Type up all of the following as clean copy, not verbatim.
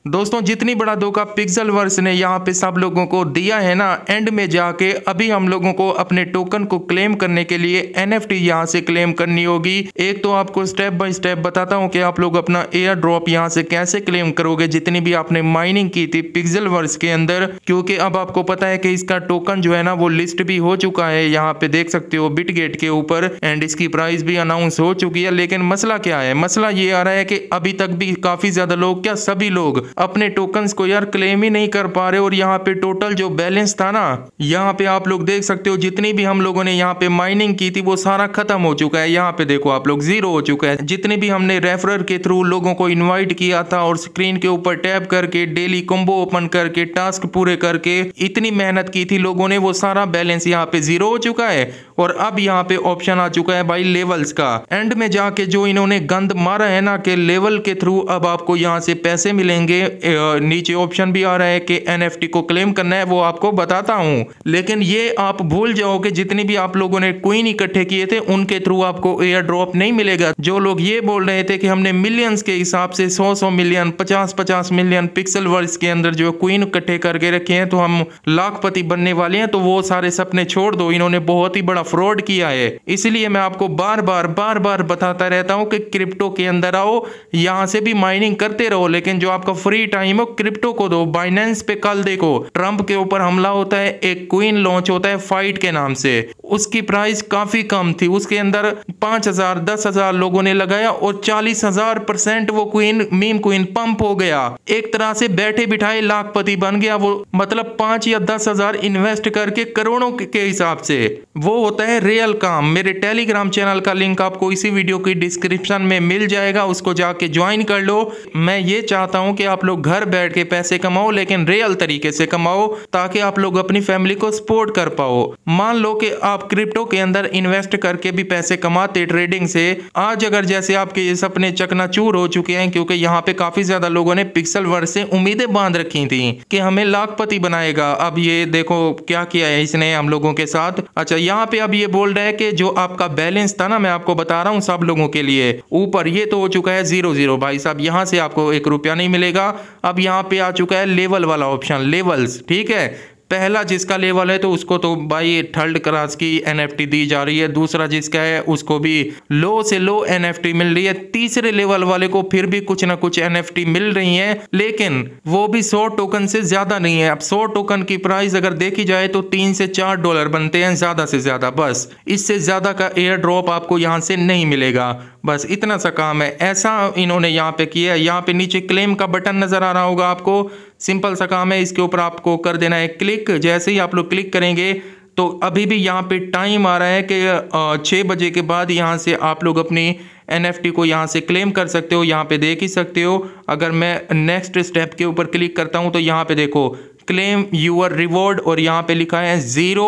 दोस्तों जितनी बड़ा धोखा पिक्सेलवर्स ने यहाँ पे सब लोगों को दिया है ना, एंड में जाके अभी हम लोगों को अपने टोकन को क्लेम करने के लिए NFT यहाँ से क्लेम करनी होगी। एक तो आपको स्टेप बाय स्टेप बताता हूँ कि आप लोग अपना एयर ड्रॉप यहाँ से कैसे क्लेम करोगे जितनी भी आपने माइनिंग की थी पिक्सेलवर्स के अंदर, क्योंकि अब आपको पता है कि इसका टोकन जो है ना वो लिस्ट भी हो चुका है। यहाँ पे देख सकते हो बिटगेट के ऊपर, एंड इसकी प्राइस भी अनाउंस हो चुकी है। लेकिन मसला क्या है, मसला ये आ रहा है कि अभी तक भी काफी ज्यादा लोग, क्या सभी लोग अपने टोकन्स को यार क्लेम ही नहीं कर पा रहे। और यहाँ पे टोटल जो बैलेंस था ना, यहाँ पे आप लोग देख सकते हो जितनी भी हम लोगों ने यहाँ पे माइनिंग की थी वो सारा खत्म हो चुका है। यहाँ पे देखो आप लोग जीरो हो चुका है। जितने भी हमने रेफरर के थ्रू लोगों को इनवाइट किया था और स्क्रीन के ऊपर टैप करके डेली कॉम्बो ओपन करके टास्क पूरे करके इतनी मेहनत की थी लोगों ने, वो सारा बैलेंस यहाँ पे जीरो हो चुका है। और अब यहाँ पे ऑप्शन आ चुका है भाई लेवल्स का। एंड में जाके जो इन्होंने गंद मारा है ना कि लेवल के थ्रू अब आपको यहाँ से पैसे मिलेंगे, नीचे ऑप्शन भी आ रहा है कि NFT को क्लेम करना है, वो आपको बताता हूँ। लेकिन ये आप भूल जाओगे जितनी भी आप लोगों ने क्वीन इकट्ठे किए थे उनके थ्रू आपको एयर ड्रॉप नहीं मिलेगा। जो लोग ये बोल रहे थे कि हमने मिलियंस के हिसाब से 100 मिलियन 50 मिलियन पिक्सेलवर्स के अंदर जो क्वीन इकट्ठे करके रखे हैं तो हम लाखपति बनने वाले हैं, तो वो सारे सपने छोड़ दो। इन्होंने बहुत ही बड़ा फ्रॉड किया है। इसलिए मैं आपको बार बार बताता रहता हूँ कि क्रिप्टो के अंदर आओ, यहाँ से भी माइनिंग करते रहो, लेकिन जो आपका फ्री टाइम हो क्रिप्टो को दो। बाइनेंस पे कल देखो ट्रंप के ऊपर हमला होता है, एक क्वीन लॉन्च होता है फाइट के नाम से, उसकी प्राइस काफी कम थी, उसके अंदर 5,000 10,000 लोगों ने लगाया और 40,000% वो क्वीन मीम क्वीन पंप हो गया। एक तरह से बैठे बिठाए लाखपति बन गया वो, मतलब 5 या 10,000 इन्वेस्ट करके करोड़ों के हिसाब से। वो होता है रियल काम। मेरे टेलीग्राम चैनल का लिंक आपको इसी वीडियो की डिस्क्रिप्शन में मिल जाएगा, उसको जाके ज्वाइन कर लो। मैं ये चाहता हूं कि आप लोग घर बैठ के पैसे कमाओ, लेकिन रियल तरीके से कमाओ ताकि आप लोग अपनी फैमिली को सपोर्ट कर पाओ। मान लो कि आप क्रिप्टो के अंदर इन्वेस्ट करके भी पैसे कमाते ट्रेडिंग से, आज अगर जैसे आपके ये सपने चकनाचूर हो चुके हैं, क्योंकि यहाँ पे काफी ज्यादा लोगों ने पिक्सेलवर्स से उम्मीदें बांध रखी थी कि हमें लाखपति बनाएगा। अब ये देखो क्या किया है इसने हम लोगों के साथ। अच्छा यहाँ पे अब ये बोल रहा है कि जो आपका बैलेंस था ना, मैं आपको बता रहा हूँ सब लोगों के लिए, ऊपर ये तो हो चुका है 0 भाई साहब, यहाँ से आपको 1 रुपया नहीं मिलेगा। अब यहाँ पे आ चुका है लेवल वाला ऑप्शन, लेवल्स, ठीक है। पहला जिसका लेवल है तो उसको तो भाई थर्ड क्लास की NFT दी जा रही है, दूसरा जिसका है उसको भी लो से लो NFT मिल रही है, तीसरे लेवल वाले को फिर भी कुछ ना कुछ NFT मिल रही है, लेकिन वो भी 100 टोकन से ज्यादा नहीं है। अब 100 टोकन की प्राइस अगर देखी जाए तो $3 से $4 बनते हैं ज्यादा से ज्यादा, बस इससे ज्यादा का एयर ड्रॉप आपको यहाँ से नहीं मिलेगा। बस इतना सा काम है, ऐसा इन्होंने यहाँ पे किया है। यहाँ पे नीचे क्लेम का बटन नजर आ रहा होगा आपको, सिंपल सा काम है, इसके ऊपर आपको कर देना है क्लिक। जैसे ही आप लोग क्लिक करेंगे तो अभी भी यहाँ पे टाइम आ रहा है कि 6 बजे के बाद यहाँ से आप लोग अपनी NFT को यहाँ से क्लेम कर सकते हो। यहाँ पे देख ही सकते हो, अगर मैं नेक्स्ट स्टेप के ऊपर क्लिक करता हूँ तो यहाँ पे देखो क्लेम यूर रिवॉर्ड और यहाँ पे लिखा है 0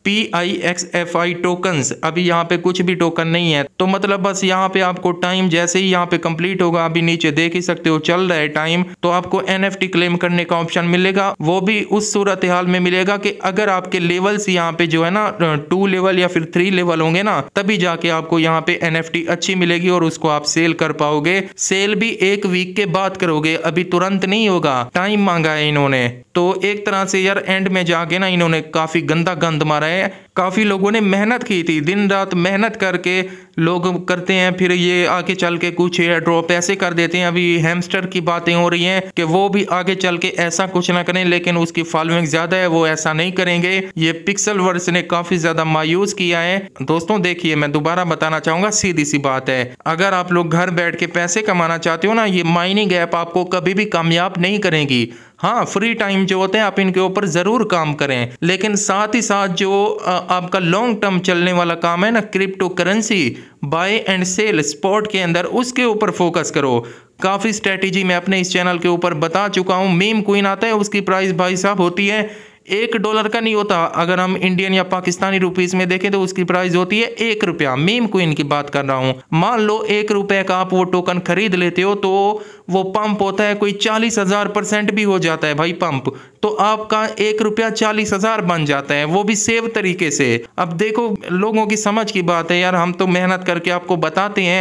PIXFI टोकन्स। अभी यहाँ पे कुछ भी टोकन नहीं है, तो मतलब बस यहाँ पे आपको टाइम जैसे ही यहाँ पे कंप्लीट होगा, अभी नीचे देख ही सकते हो चल रहा है टाइम, तो आपको NFT क्लेम करने का ऑप्शन मिलेगा। वो भी उस सूरत हाल में मिलेगा कि अगर आपके लेवल्स यहाँ पे जो है ना 2 लेवल या फिर 3 लेवल होंगे ना, तभी जाके आपको यहाँ पे NFT अच्छी मिलेगी और उसको आप सेल कर पाओगे। सेल भी 1 वीक के बाद करोगे, अभी तुरंत नहीं होगा, टाइम मांगा है इन्होंने। तो एक तरह से यार एंड में जाके ना इन्होंने काफी गंदा गंद मारा है। काफी लोगों ने मेहनत की थी, दिन रात मेहनत करके लोग करते हैं, फिर ये आगे चल के कुछ एयर ड्रॉप ऐसे कर देते हैं। अभी हैमस्टर की बातें हो रही हैं कि वो भी आगे चल के ऐसा कुछ ना करें, लेकिन उसकी फॉलोइंग ज्यादा है, वो ऐसा नहीं करेंगे। ये पिक्सेलवर्स ने काफी ज्यादा मायूस किया है। दोस्तों देखिए, मैं दोबारा बताना चाहूंगा, सीधी सी बात है, अगर आप लोग घर बैठ के पैसे कमाना चाहते हो ना, ये माइनिंग ऐप आपको कभी भी कामयाब नहीं करेंगी। हाँ, फ्री टाइम जो होते हैं आप इनके ऊपर जरूर काम करें, लेकिन साथ ही साथ जो आपका लॉन्ग टर्म चलने वाला काम है ना, crypto currency buy and sell spot के अंदर, उसके ऊपर फोकस करो। काफी स्ट्रेटेजी मैं अपने इस चैनल के ऊपर बता चुका हूँ। मीम क्वीन आता है, उसकी प्राइस भाई साहब होती है $1 का नहीं होता, अगर हम इंडियन या पाकिस्तानी रुपीस में देखें तो उसकी प्राइस होती है ₹1। मीम क्वीन की बात कर रहा हूं। मान लो ₹1 का आप वो टोकन खरीद लेते हो तो वो पंप होता है, कोई 40,000% भी हो जाता है भाई पंप, तो आपका ₹1 40,000 बन जाता है, वो भी सेव तरीके से। अब देखो, लोगों की समझ की बात है यार, हम तो मेहनत करके आपको बताते हैं,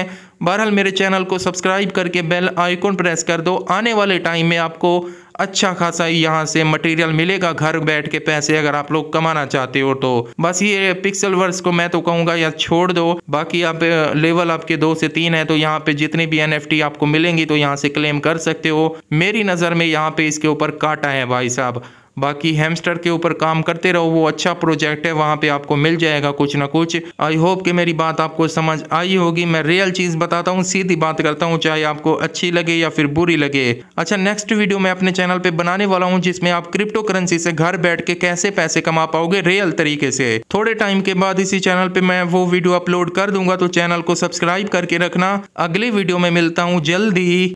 बहरहाल मेरे चैनल को सब्सक्राइब करके बेल आइकन प्रेस कर दो। आने वाले टाइम में आपको अच्छा खासा यहाँ से मटेरियल मिलेगा घर बैठ के पैसे, अगर आप लोग कमाना चाहते हो तो। बस ये पिक्सेलवर्स को मैं तो कहूँगा यार छोड़ दो। बाकी आप लेवल आपके 2 से 3 है तो यहाँ पे जितनी भी NFT आपको मिलेंगी तो यहाँ से क्लेम कर सकते हो। मेरी नज़र में यहाँ पे इसके ऊपर काटा है भाई साहब। बाकी हैमस्टर के ऊपर काम करते रहो, वो अच्छा प्रोजेक्ट है, वहाँ पे आपको मिल जाएगा कुछ ना कुछ। आई होप कि मेरी बात आपको समझ आई होगी। मैं रियल चीज़ बताता हूँ, सीधी बात करता हूँ, चाहे आपको अच्छी लगे या फिर बुरी लगे। अच्छा, नेक्स्ट वीडियो मैं अपने चैनल पे बनाने वाला हूँ जिसमें आप क्रिप्टो करेंसी से घर बैठ के कैसे पैसे कमा पाओगे रियल तरीके से। थोड़े टाइम के बाद इसी चैनल पे मैं वो वीडियो अपलोड कर दूंगा, तो चैनल को सब्सक्राइब करके रखना। अगली वीडियो में मिलता हूँ जल्द ही।